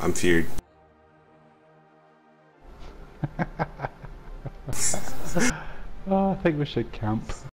I'm feared. Oh, I think we should camp.